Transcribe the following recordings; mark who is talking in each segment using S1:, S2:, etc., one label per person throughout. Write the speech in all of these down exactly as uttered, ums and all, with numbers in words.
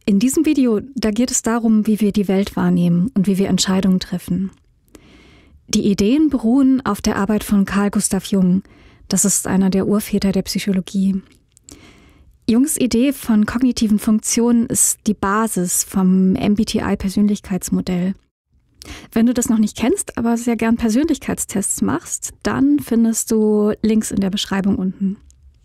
S1: In diesem Video, da geht es darum, wie wir die Welt wahrnehmen und wie wir Entscheidungen treffen. Die Ideen beruhen auf der Arbeit von Carl Gustav Jung. Das ist einer der Urväter der Psychologie. Jungs Idee von kognitiven Funktionen ist die Basis vom M B T I-Persönlichkeitsmodell. Wenn du das noch nicht kennst, aber sehr gern Persönlichkeitstests machst, dann findest du Links in der Beschreibung unten.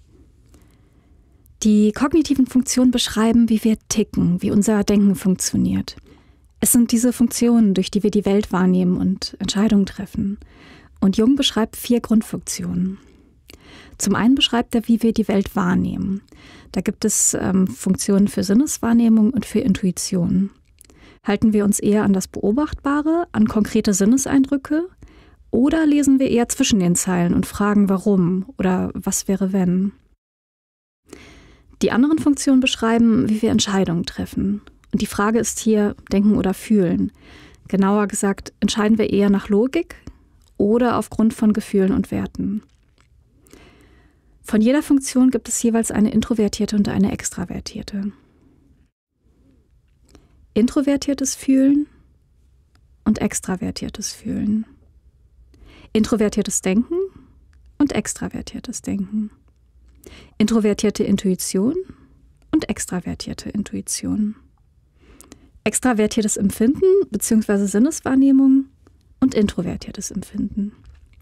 S1: Die kognitiven Funktionen beschreiben, wie wir ticken, wie unser Denken funktioniert. Es sind diese Funktionen, durch die wir die Welt wahrnehmen und Entscheidungen treffen. Und Jung beschreibt vier Grundfunktionen. Zum einen beschreibt er, wie wir die Welt wahrnehmen. Da gibt es ähm, Funktionen für Sinneswahrnehmung und für Intuition. Halten wir uns eher an das Beobachtbare, an konkrete Sinneseindrücke, oder lesen wir eher zwischen den Zeilen und fragen, warum oder was wäre, wenn? Die anderen Funktionen beschreiben, wie wir Entscheidungen treffen. Und die Frage ist hier, denken oder fühlen. Genauer gesagt, entscheiden wir eher nach Logik oder aufgrund von Gefühlen und Werten. Von jeder Funktion gibt es jeweils eine introvertierte und eine extravertierte. Introvertiertes Fühlen und extravertiertes Fühlen. Introvertiertes Denken und extravertiertes Denken. Introvertierte Intuition und extravertierte Intuition. Extravertiertes Empfinden bzw. Sinneswahrnehmung und introvertiertes Empfinden.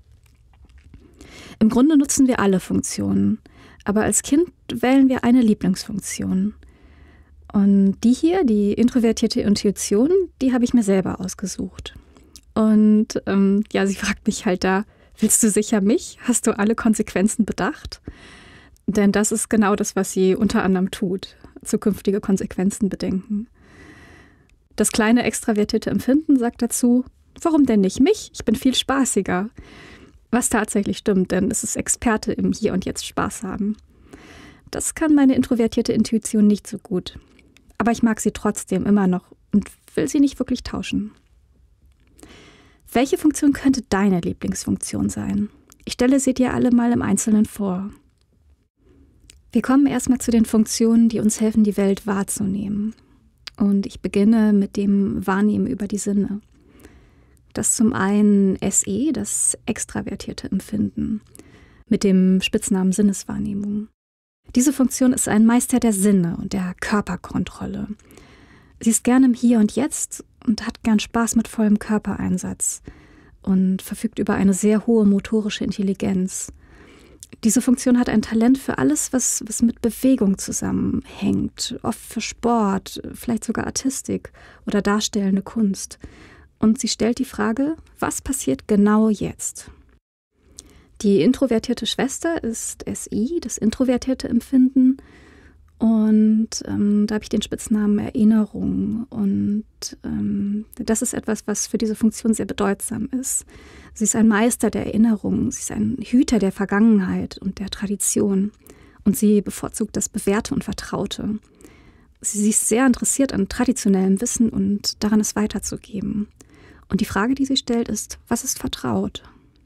S1: Im Grunde nutzen wir alle Funktionen, aber als Kind wählen wir eine Lieblingsfunktion. Und die hier, die introvertierte Intuition, die habe ich mir selber ausgesucht. Und ähm, ja, sie fragt mich halt da, willst du sicher mich? Hast du alle Konsequenzen bedacht? Denn das ist genau das, was sie unter anderem tut, zukünftige Konsequenzen bedenken. Das kleine extravertierte Empfinden sagt dazu, warum denn nicht mich? Ich bin viel spaßiger. Was tatsächlich stimmt, denn es ist Experte im Hier und Jetzt Spaß haben. Das kann meine introvertierte Intuition nicht so gut. Aber ich mag sie trotzdem immer noch und will sie nicht wirklich tauschen. Welche Funktion könnte deine Lieblingsfunktion sein? Ich stelle sie dir alle mal im Einzelnen vor. Wir kommen erstmal zu den Funktionen, die uns helfen, die Welt wahrzunehmen. Und ich beginne mit dem Wahrnehmen über die Sinne. Das ist zum einen S E, das extravertierte Empfinden, mit dem Spitznamen Sinneswahrnehmung. Diese Funktion ist ein Meister der Sinne und der Körperkontrolle. Sie ist gern im Hier und Jetzt und hat gern Spaß mit vollem Körpereinsatz und verfügt über eine sehr hohe motorische Intelligenz. Diese Funktion hat ein Talent für alles, was, was mit Bewegung zusammenhängt, oft für Sport, vielleicht sogar Artistik oder darstellende Kunst. Und sie stellt die Frage, was passiert genau jetzt? Die introvertierte Schwester ist S I, das introvertierte Empfinden. Und ähm, da habe ich den Spitznamen Erinnerung. Und ähm, das ist etwas, was für diese Funktion sehr bedeutsam ist. Sie ist ein Meister der Erinnerung, sie ist ein Hüter der Vergangenheit und der Tradition. Und sie bevorzugt das Bewährte und Vertraute. Sie, sie ist sehr interessiert an traditionellem Wissen und daran, es weiterzugeben. Und die Frage, die sie stellt, ist, was ist vertraut?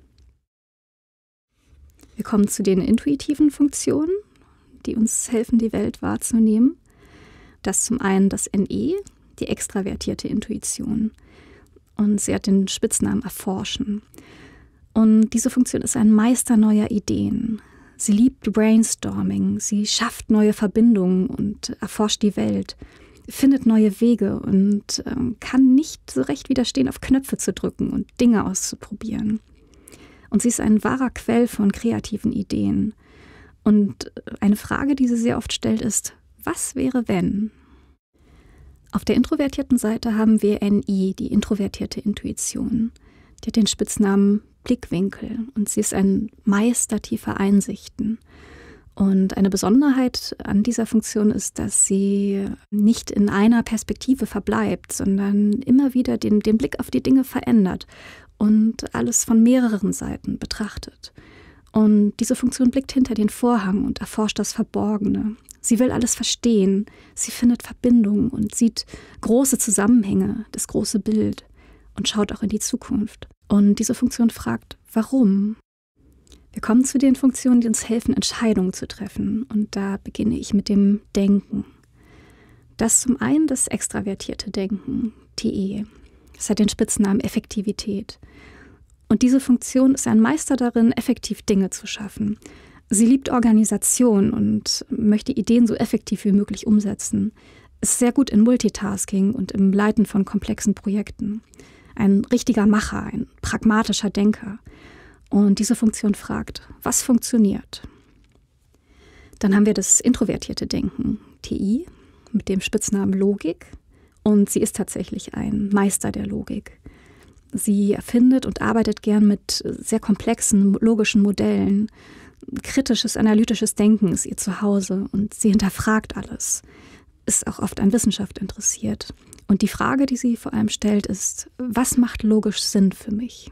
S1: Wir kommen zu den intuitiven Funktionen, die uns helfen, die Welt wahrzunehmen. Das ist zum einen das N E, die extravertierte Intuition. Und sie hat den Spitznamen Erforschen. Und diese Funktion ist ein Meister neuer Ideen. Sie liebt Brainstorming, sie schafft neue Verbindungen und erforscht die Welt, findet neue Wege und ähm, kann nicht so recht widerstehen, auf Knöpfe zu drücken und Dinge auszuprobieren. Und sie ist ein wahrer Quell von kreativen Ideen. Und eine Frage, die sie sehr oft stellt, ist, was wäre, wenn? Auf der introvertierten Seite haben wir N I, die introvertierte Intuition. Die hat den Spitznamen Blickwinkel und sie ist ein Meister tiefer Einsichten. Und eine Besonderheit an dieser Funktion ist, dass sie nicht in einer Perspektive verbleibt, sondern immer wieder den, den Blick auf die Dinge verändert und alles von mehreren Seiten betrachtet. Und diese Funktion blickt hinter den Vorhang und erforscht das Verborgene. Sie will alles verstehen, sie findet Verbindungen und sieht große Zusammenhänge, das große Bild und schaut auch in die Zukunft. Und diese Funktion fragt, warum? Wir kommen zu den Funktionen, die uns helfen, Entscheidungen zu treffen. Und da beginne ich mit dem Denken. Das ist zum einen das extravertierte Denken, T E. Es hat den Spitznamen Effektivität. Und diese Funktion ist ein Meister darin, effektiv Dinge zu schaffen. Sie liebt Organisation und möchte Ideen so effektiv wie möglich umsetzen. Ist sehr gut in Multitasking und im Leiten von komplexen Projekten. Ein richtiger Macher, ein pragmatischer Denker. Und diese Funktion fragt, was funktioniert? Dann haben wir das introvertierte Denken, T I, mit dem Spitznamen Logik. Und sie ist tatsächlich ein Meister der Logik. Sie erfindet und arbeitet gern mit sehr komplexen logischen Modellen. Kritisches, analytisches Denken ist ihr Zuhause und sie hinterfragt alles. Ist auch oft an Wissenschaft interessiert. Und die Frage, die sie vor allem stellt, ist, was macht logisch Sinn für mich?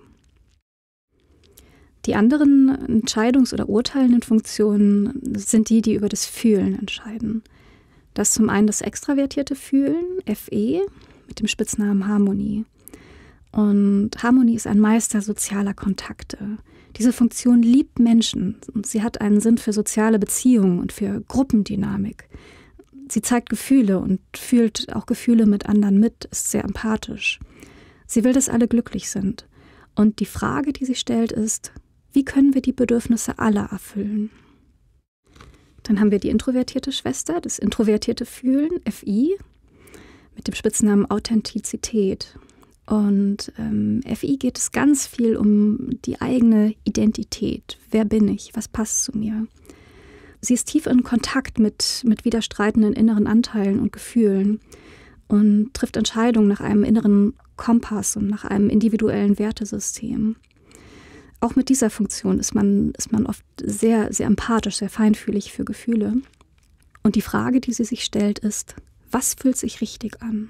S1: Die anderen entscheidungs- oder urteilenden Funktionen sind die, die über das Fühlen entscheiden. Das ist zum einen das extravertierte Fühlen, F E, mit dem Spitznamen Harmonie. Und Harmonie ist ein Meister sozialer Kontakte. Diese Funktion liebt Menschen und sie hat einen Sinn für soziale Beziehungen und für Gruppendynamik. Sie zeigt Gefühle und fühlt auch Gefühle mit anderen mit, ist sehr empathisch. Sie will, dass alle glücklich sind. Und die Frage, die sie stellt, ist, wie können wir die Bedürfnisse aller erfüllen? Dann haben wir die introvertierte Schwester, das introvertierte Fühlen, F I, mit dem Spitznamen Authentizität. Und ähm, F I geht es ganz viel um die eigene Identität. Wer bin ich? Was passt zu mir? Sie ist tief in Kontakt mit, mit widerstreitenden inneren Anteilen und Gefühlen und trifft Entscheidungen nach einem inneren Kompass und nach einem individuellen Wertesystem. Auch mit dieser Funktion ist man, ist man oft sehr, sehr empathisch, sehr feinfühlig für Gefühle. Und die Frage, die sie sich stellt, ist, was fühlt sich richtig an?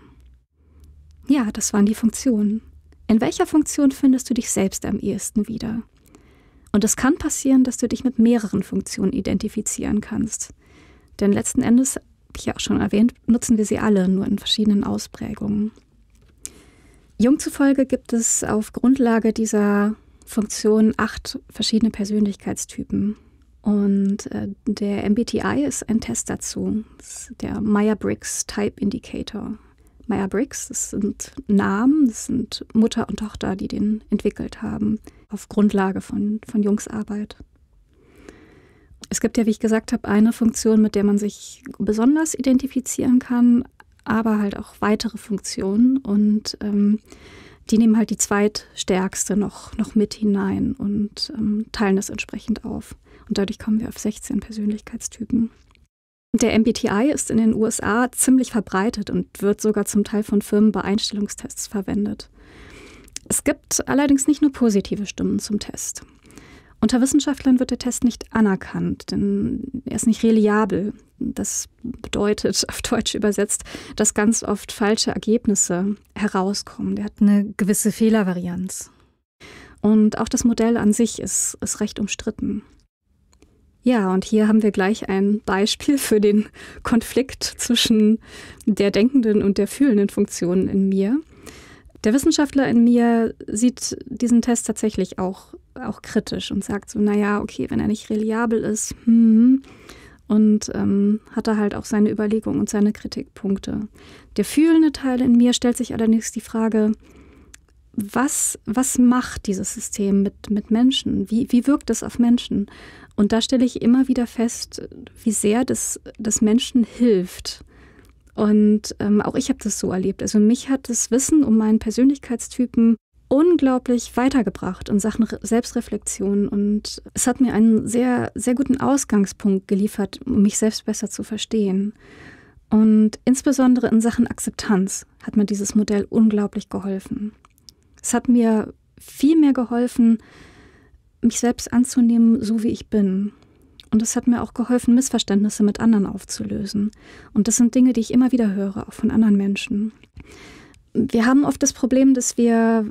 S1: Ja, das waren die Funktionen. In welcher Funktion findest du dich selbst am ehesten wieder? Und es kann passieren, dass du dich mit mehreren Funktionen identifizieren kannst. Denn letzten Endes, habe ich ja auch schon erwähnt, nutzen wir sie alle, nur in verschiedenen Ausprägungen. Jung zufolge gibt es auf Grundlage dieser Funktion acht verschiedene Persönlichkeitstypen. Und äh, der M B T I ist ein Test dazu. Das ist der Myers-Briggs Type Indicator. Myers-Briggs, das sind Namen, das sind Mutter und Tochter, die den entwickelt haben, auf Grundlage von, von Jungs Arbeit. Es gibt ja, wie ich gesagt habe, eine Funktion, mit der man sich besonders identifizieren kann, aber halt auch weitere Funktionen. Und ähm, die nehmen halt die zweitstärkste noch, noch mit hinein und ähm, teilen das entsprechend auf. Und dadurch kommen wir auf sechzehn Persönlichkeitstypen. Der M B T I ist in den U S A ziemlich verbreitet und wird sogar zum Teil von Firmen bei Einstellungstests verwendet. Es gibt allerdings nicht nur positive Stimmen zum Test. Unter Wissenschaftlern wird der Test nicht anerkannt, denn er ist nicht reliabel. Das bedeutet, auf Deutsch übersetzt, dass ganz oft falsche Ergebnisse herauskommen. Der hat eine gewisse Fehlervarianz. Und auch das Modell an sich ist, ist recht umstritten. Ja, und hier haben wir gleich ein Beispiel für den Konflikt zwischen der denkenden und der fühlenden Funktion in mir. Der Wissenschaftler in mir sieht diesen Test tatsächlich auch, auch kritisch und sagt so, naja, okay, wenn er nicht reliabel ist, hm, und ähm, hat er halt auch seine Überlegungen und seine Kritikpunkte. Der fühlende Teil in mir stellt sich allerdings die Frage, was, was macht dieses System mit, mit Menschen? Wie, wie wirkt es auf Menschen? Und da stelle ich immer wieder fest, wie sehr das, das Menschen hilft. Und ähm, auch ich habe das so erlebt. Also mich hat das Wissen um meinen Persönlichkeitstypen unglaublich weitergebracht in Sachen Selbstreflexion. Und es hat mir einen sehr, sehr guten Ausgangspunkt geliefert, um mich selbst besser zu verstehen. Und insbesondere in Sachen Akzeptanz hat mir dieses Modell unglaublich geholfen. Es hat mir viel mehr geholfen, mich selbst anzunehmen, so wie ich bin. Und es hat mir auch geholfen, Missverständnisse mit anderen aufzulösen. Und das sind Dinge, die ich immer wieder höre, auch von anderen Menschen. Wir haben oft das Problem, dass wir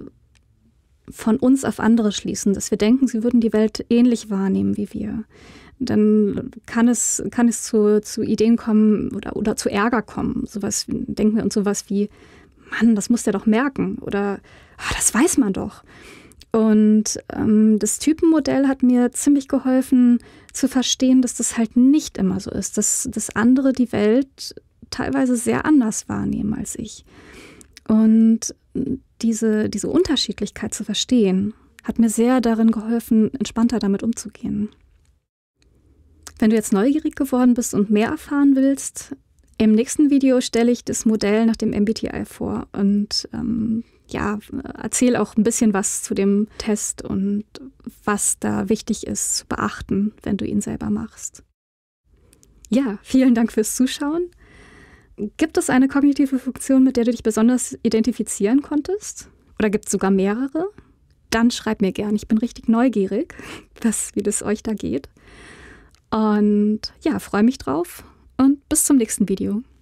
S1: von uns auf andere schließen, dass wir denken, sie würden die Welt ähnlich wahrnehmen wie wir. Dann kann es, kann es zu, zu Ideen kommen oder, oder zu Ärger kommen. Sowas, denken wir uns sowas wie, Mann, das muss der doch merken oder ah, das weiß man doch. Und ähm, das Typenmodell hat mir ziemlich geholfen zu verstehen, dass das halt nicht immer so ist, dass, dass andere die Welt teilweise sehr anders wahrnehmen als ich. Und diese, diese Unterschiedlichkeit zu verstehen, hat mir sehr darin geholfen, entspannter damit umzugehen. Wenn du jetzt neugierig geworden bist und mehr erfahren willst, im nächsten Video stelle ich das Modell nach dem M B T I vor und ähm, ja, erzähle auch ein bisschen was zu dem Test und was da wichtig ist zu beachten, wenn du ihn selber machst. Ja, vielen Dank fürs Zuschauen. Gibt es eine kognitive Funktion, mit der du dich besonders identifizieren konntest? Oder gibt es sogar mehrere? Dann schreib mir gern. Ich bin richtig neugierig, was, wie das euch da geht. Und ja, freue mich drauf und bis zum nächsten Video.